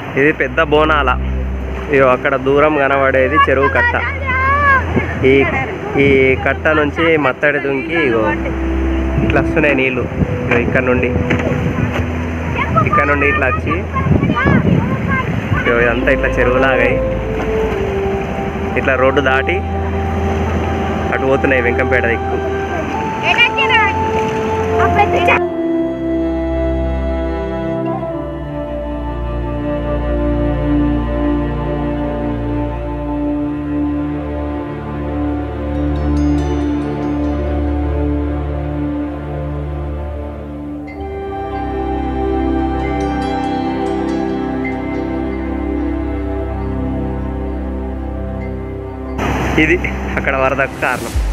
ఇది పెద్ద బోనాల. ఇగో అక్కడ దూరం కనబడేది చెరువు కట్ట. ఈ ఈ కట్ట నుంచి మత్తడి దుంకి ఇగో ఇట్లా వస్తున్నాయి నీళ్ళు. ఇక్కడ నుండి ఇట్లా వచ్చి ఇదంతా ఇట్లా చెరువులాగాయి ఇట్లా రోడ్డు దాటి అటు పోతున్నాయి వెంకంపేట దిక్కు. ఇది అక్కడ వరదకు కారణం.